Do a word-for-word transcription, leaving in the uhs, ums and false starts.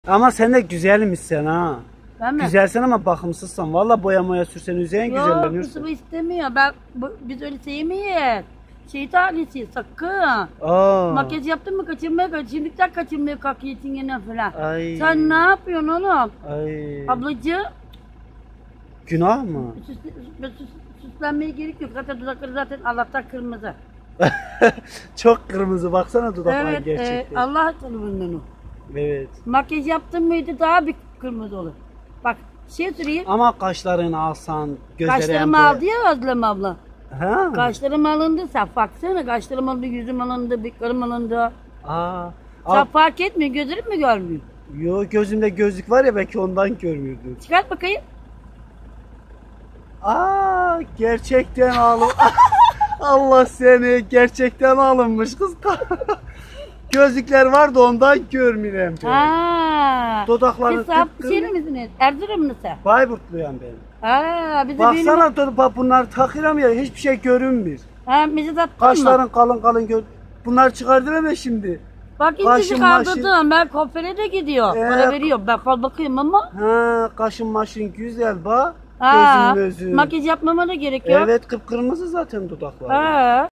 Ama sen de güzelmişsin ha. Ben mi? Güzelsin ama bakımsızsan. Valla boyamaya sürsen üzerine güzellenirsin. Yok, kızım istemiyor. Ben, bu, biz öyle sevmeyiz. Şeytan ailesi sakın. Aa. Makyaj yaptın mı kaçırmaya kaç. Şimdiden kaçırmaya kalkıyorsun yine falan. Ay. Sen ne yapıyorsun oğlum? Ay. Ablacığım. Günah mı? Süs, süs, süslenmeye gerek yok. Zaten dudakları zaten Allah'tan kırmızı. Çok kırmızı. Baksana dudaklar Evet, gerçekten. e, Allah tanımından o. Evet. Makyaj yaptın mıydı daha bir kırmızı olur. Bak şey süreyim. Ama kaşlarını alsan, gözleri Kaşlarımı boya- aldı ya Özlem abla. Ha? Kaşlarım alındı, sen baksana kaşlarım alındı, yüzüm alındı, bıyıklarım alındı. Aa. Sen Al. fark etmiyor, gözlerim mi görmüyor? Yo, gözümde gözlük var ya, belki ondan görmüyordun. Çıkart bakayım. Aa, gerçekten alın. Allah seni, gerçekten alınmış kız. Gözlükler var da ondan görmüyorum ben. Ha. Dudakları Siz saf kıpkırmızı. şey misiniz? Erzurumlu sen. Bayburtluyum ben. Ha, bize Baksana benim... bak bunlar takıram ya, hiçbir şey görünmüyor. Ha, bizi sattın mı? Kaşların kalın kalın gör. Bunlar çıkardılar mı şimdi? Bak ince Kaşın, çıkardırdım. Ben konfere de gidiyor. Ee, Para veriyorum. Ben kal bakayım ama. Ha, kaşın maşın güzel bak. Ha. Gözün gözün. Makyaj yapmama da gerek yok. Evet, kıpkırmızı zaten dudaklar. Ha.